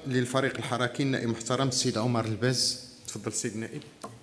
للفريق الحركي النائب المحترم السيد عمر الباز. تفضل سيد النائب.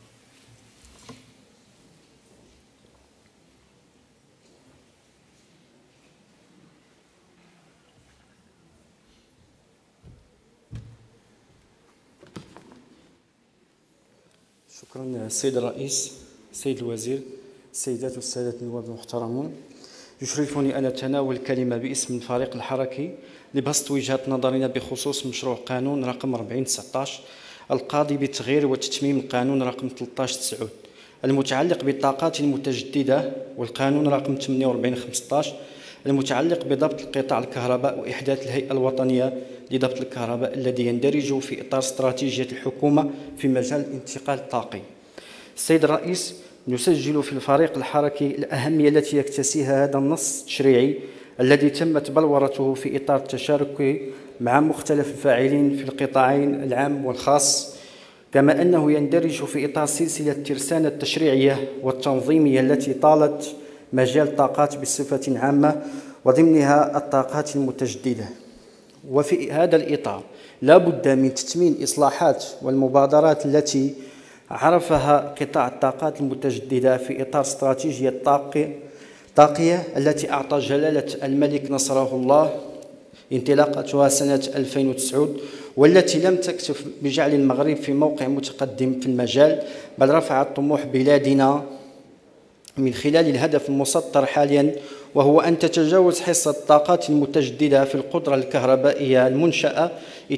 شكرا السيد الرئيس، السيد الوزير، السيدات والسادة النواب المحترمون. يشرفني أن أتناول الكلمة باسم الفريق الحركي لبسط وجهة نظرنا بخصوص مشروع قانون رقم 4019 القاضي بتغيير وتتميم القانون رقم 13/9 المتعلق بالطاقات المتجددة، والقانون رقم 48/15 المتعلق بضبط القطاع الكهرباء وإحداث الهيئة الوطنية لضبط الكهرباء الذي يندرج في إطار استراتيجية الحكومة في مجال الانتقال الطاقي. السيد الرئيس، نسجل في الفريق الحركي الأهمية التي يكتسيها هذا النص التشريعي الذي تمت بلورته في إطار التشارك مع مختلف الفاعلين في القطاعين العام والخاص، كما أنه يندرج في إطار سلسلة الترسانة التشريعية والتنظيمية التي طالت مجال الطاقات بصفة عامة وضمنها الطاقات المتجددة. وفي هذا الإطار لا بد من تتمين الإصلاحات والمبادرات التي عرفها قطاع الطاقات المتجددة في إطار استراتيجية الطاقية التي أعطى جلالة الملك نصره الله انطلاقتها سنة 2009، والتي لم تكتف بجعل المغرب في موقع متقدم في المجال، بل رفعت طموح بلادنا من خلال الهدف المسطر حاليا، وهو أن تتجاوز حصة الطاقات المتجددة في القدرة الكهربائية المنشأة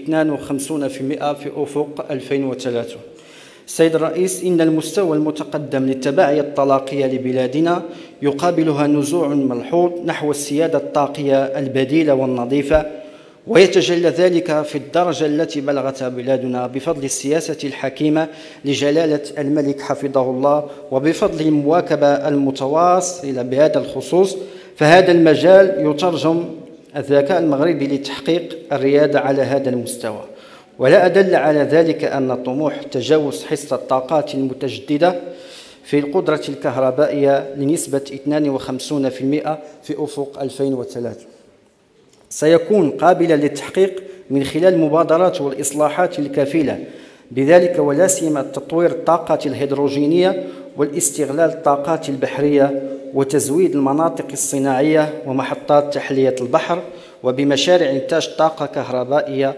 52% في أفق 2030. السيد الرئيس، إن المستوى المتقدم للتبعية الطاقية لبلادنا يقابلها نزوع ملحوظ نحو السيادة الطاقية البديلة والنظيفة، ويتجلى ذلك في الدرجة التي بلغتها بلادنا بفضل السياسة الحكيمة لجلالة الملك حفظه الله، وبفضل المواكبة المتواصلة بهذا الخصوص. فهذا المجال يترجم الذكاء المغربي لتحقيق الريادة على هذا المستوى، ولا أدل على ذلك أن طموح تجاوز حصة الطاقات المتجددة في القدرة الكهربائية لنسبة 52% في أفق 2003 سيكون قابلا للتحقيق من خلال المبادرات والإصلاحات الكفيلة بذلك، ولا سيما تطوير الطاقة الهيدروجينية والاستغلال الطاقات البحرية وتزويد المناطق الصناعية ومحطات تحلية البحر، وبمشاريع إنتاج طاقة كهربائية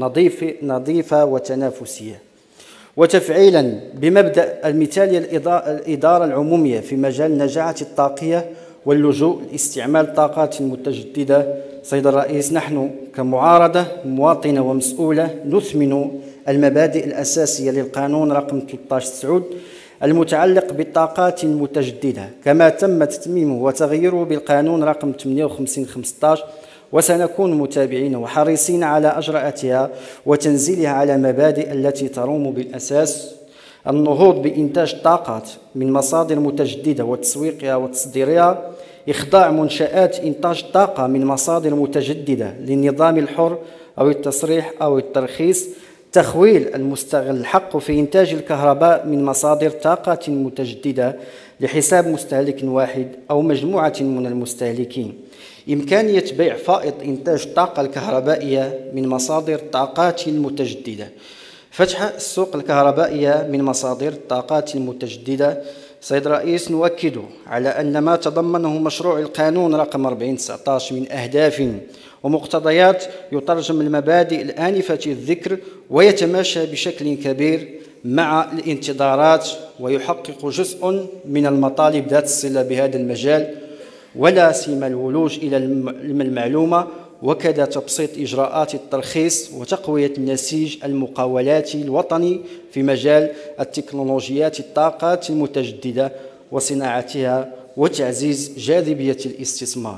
نظيفة وتنافسية. وتفعيلا بمبدأ المثالية الإدارة العمومية في مجال النجاعة الطاقية واللجوء لاستعمال الطاقات المتجددة. سيد الرئيس، نحن كمعارضة مواطنة ومسؤولة نثمن المبادئ الأساسية للقانون رقم 13/9 المتعلق بالطاقات المتجددة، كما تم تتميمه وتغييره بالقانون رقم 58/15، وسنكون متابعين وحريصين على أجراءاتها وتنزيلها على مبادئ التي تروم بالأساس النهوض بإنتاج طاقات من مصادر متجددة وتسويقها وتصديرها، إخضاع منشآت إنتاج طاقة من مصادر متجددة للنظام الحر أو التصريح أو الترخيص، تخويل المستغل الحق في إنتاج الكهرباء من مصادر طاقة متجددة لحساب مستهلك واحد أو مجموعة من المستهلكين، إمكانية بيع فائض إنتاج الطاقة الكهربائية من مصادر الطاقات المتجددة، فتح السوق الكهربائية من مصادر الطاقات المتجددة. سيد الرئيس، نؤكد على أن ما تضمنه مشروع القانون رقم 4019 من أهداف ومقتضيات يترجم المبادئ الآنفة الذكر ويتماشى بشكل كبير مع الانتظارات، ويحقق جزء من المطالب ذات الصلة بهذا المجال، ولا سيما الولوج إلى المعلومة، وكذا تبسيط إجراءات الترخيص وتقوية النسيج المقاولاتي الوطني في مجال التكنولوجيات الطاقات المتجددة وصناعتها وتعزيز جاذبية الاستثمار.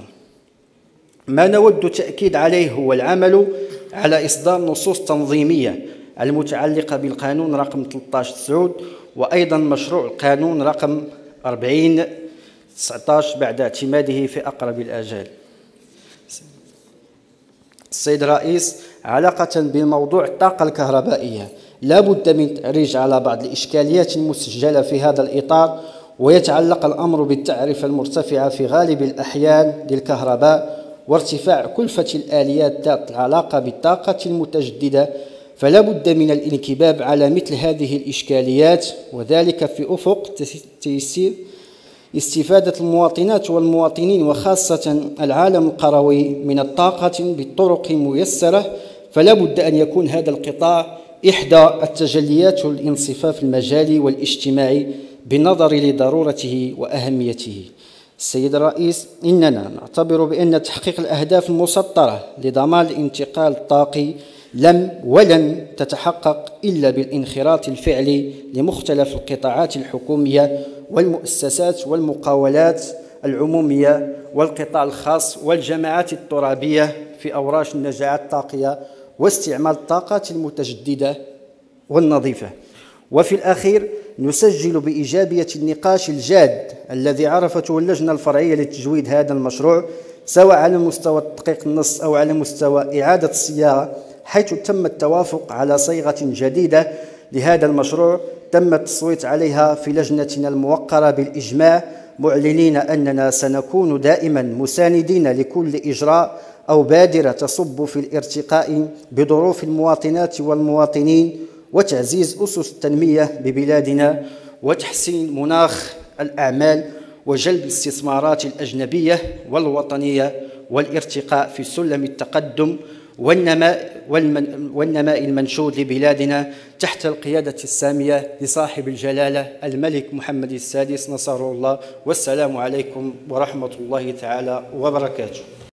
ما نود التأكيد عليه هو العمل على إصدار نصوص تنظيمية المتعلقة بالقانون رقم 13/9 وأيضا مشروع القانون رقم 4019 بعد اعتماده في أقرب الآجال. السيد الرئيس، علاقة بموضوع الطاقة الكهربائية لا بد من التعريج على بعض الإشكاليات المسجلة في هذا الإطار، ويتعلق الأمر بالتعرفة المرتفعة في غالب الأحيان للكهرباء وارتفاع كلفة الآليات ذات العلاقة بالطاقة المتجددة فلا بد من الانكباب على مثل هذه الإشكاليات، وذلك في أفق تيسير استفادة المواطنات والمواطنين وخاصة العالم القروي من الطاقة بالطرق ميسرة. فلا بد أن يكون هذا القطاع إحدى التجليات الانصفاف المجالي والاجتماعي بالنظر لضرورته وأهميته. السيد الرئيس، إننا نعتبر بأن تحقيق الأهداف المسطرة لضمان الانتقال الطاقي ولن تتحقق إلا بالانخراط الفعلي لمختلف القطاعات الحكومية والمؤسسات والمقاولات العمومية والقطاع الخاص والجماعات الترابية في أوراش النجاعات الطاقية واستعمال الطاقات المتجددة والنظيفة. وفي الأخير نسجل بإيجابية النقاش الجاد الذي عرفته اللجنة الفرعية لتجويد هذا المشروع، سواء على مستوى تدقيق النص أو على مستوى إعادة الصياغة، حيث تم التوافق على صيغة جديدة لهذا المشروع تم التصويت عليها في لجنتنا الموقرة بالإجماع، معلنين أننا سنكون دائما مساندين لكل إجراء أو بادرة تصب في الارتقاء بظروف المواطنات والمواطنين وتعزيز أسس التنمية ببلادنا وتحسين مناخ الأعمال وجلب الاستثمارات الأجنبية والوطنية والارتقاء في سلم التقدم والنماء المنشود لبلادنا تحت القيادة السامية لصاحب الجلالة الملك محمد السادس نصره الله. والسلام عليكم ورحمة الله تعالى وبركاته.